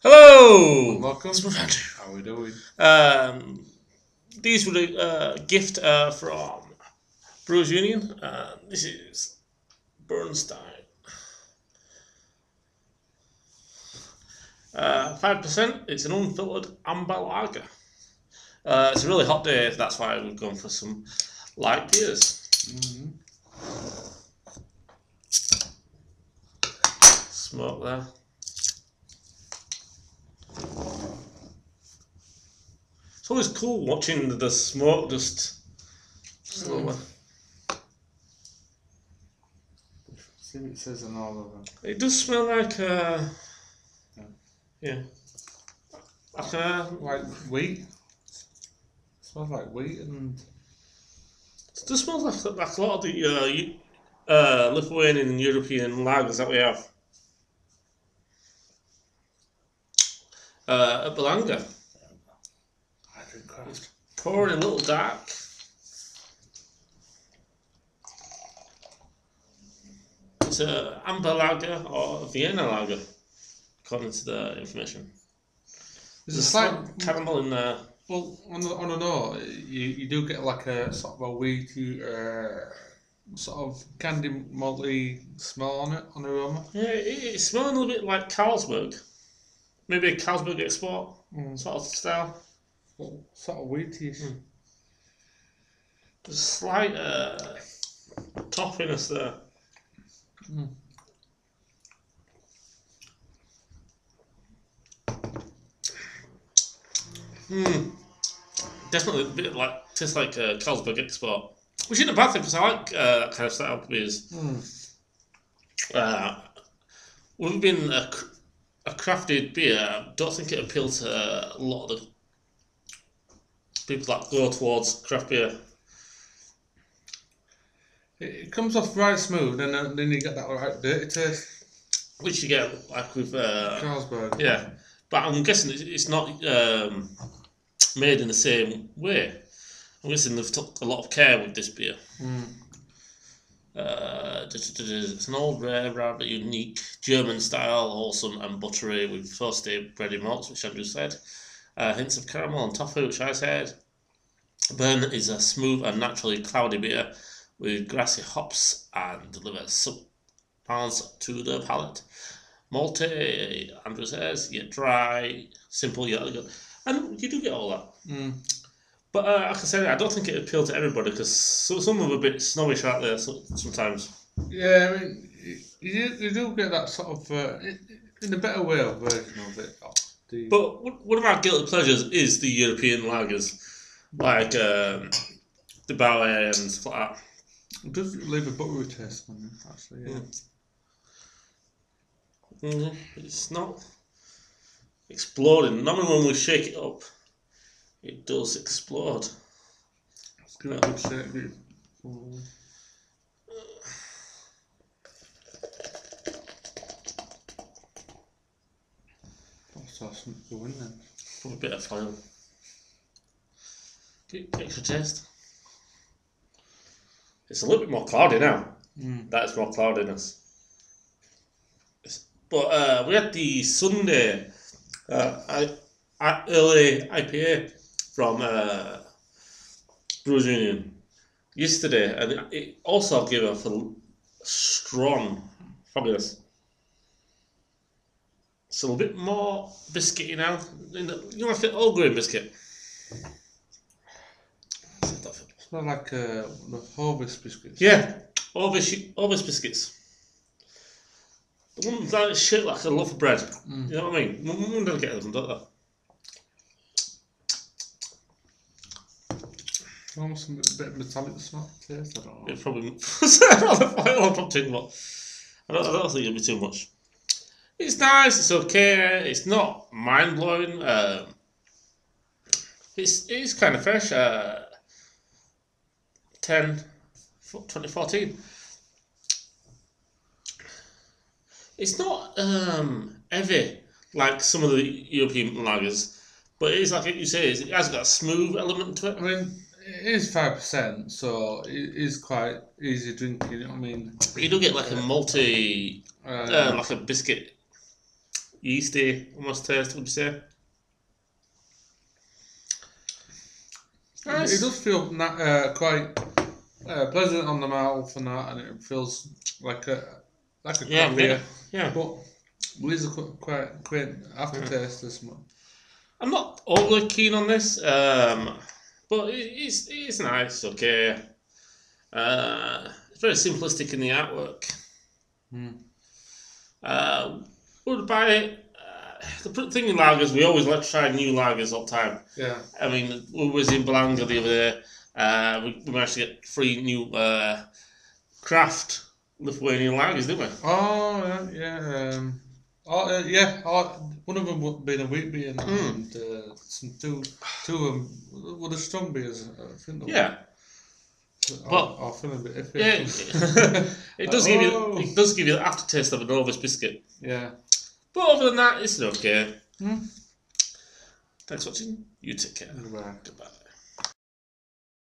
Hello! Welcome. How are we doing? These were a gift from Brewers Union. This is Berne Stein. 5%. It's an unfiltered amber lager. It's a really hot day, that's why we've gone for some light beers. Smoke there. It's always cool watching the smoke just slower. See what it says on all of them. It does smell like yeah. Like wheat. It smells like wheat and it does smell like a lot of the Lithuanian and European lagers that we have. At Belanga. It's pouring a little dark. It's a amber lager or a Vienna lager, according to the information. There's a slight caramel in there. Well, on a note, you do get like a sort of a wheaty, sort of candy malty smell on it, on aroma. Yeah, it's smelling a little bit like Carlsberg. Maybe a Carlsberg export sort of style. Sort of wheaty. There's a slight toffiness there. Definitely a bit like, tastes like a Carlsberg export. Which isn't a bad thing because I like that kind of style of beers. With being a crafted beer, I don't think it appeals to a lot of the people that go towards craft beer. It comes off right smooth, and then you get that right dirty taste, which you get like with Carlsberg. Yeah, but I'm guessing it's not made in the same way. I'm guessing they've took a lot of care with this beer. It's an old, rare, rather unique German style, wholesome and buttery with toasty, bready malts, which Andrew said. Hints of caramel and toffee, which I said. Berne is a smooth and naturally cloudy beer with grassy hops and delivers balance to the palate. Malty, Andrew says, yet dry, simple yet elegant. And you do get all that. But like I said, I don't think it appealed to everybody because some of them are a bit snobbish out there sometimes. Yeah, I mean, you do get that sort of, in a better way, version of it. But one of our guilty pleasures is the European lagers, like the Bauhaus and stuff like that. It does leave a buttery taste on it, actually, yeah. It's not exploding. Normally when we shake it up, it does explode. Let's give it a good shake. Something to go in then. Put a bit of foil. Get extra taste. It's a little bit more cloudy now. That's more cloudiness. But we had the Sunday early IPA from Brewers Union yesterday, and it also gave off a strong fogginess. It's a little bit more biscuity now. You know, like an all grain biscuit. Smells like the Hovis biscuits. Yeah, Hovis biscuits. The ones that is shaped like a loaf of bread. You know what I mean? Mum don't get them, don't they? Almost a bit of metallic smell taste. I don't know. It probably. I'll probably too much. I don't think it'll be too much. It's nice. It's okay. It's not mind blowing. It's kind of fresh. 2014. It's not heavy like some of the European lagers, but it is like you say. It has got a smooth element to it. I mean, it is 5%, so it is quite easy drinking. You know what I mean? You do get like a malty, like a biscuit. yeasty almost taste, would you say? Nice. It does feel quite pleasant on the mouth and that, and it feels like a craft beer. Yeah. But it is a quite quaint aftertaste. This one. I'm not overly keen on this, but it's nice. Okay. It's very simplistic in the artwork. Would buy it. The thing in lagers, we always like to try new lagers all the time. Yeah. I mean, we was in Belanga the other day. We managed to get 3 new craft Lithuanian lagers, didn't we? Oh yeah. One of them being a wheat beer and some two of them were the strong beers. I think. Yeah. I'll feel a bit iffy. Yeah, it does give you the aftertaste of a Novus biscuit. Yeah. But other than that, it's okay. Thanks for watching. You take care. Goodbye. Goodbye.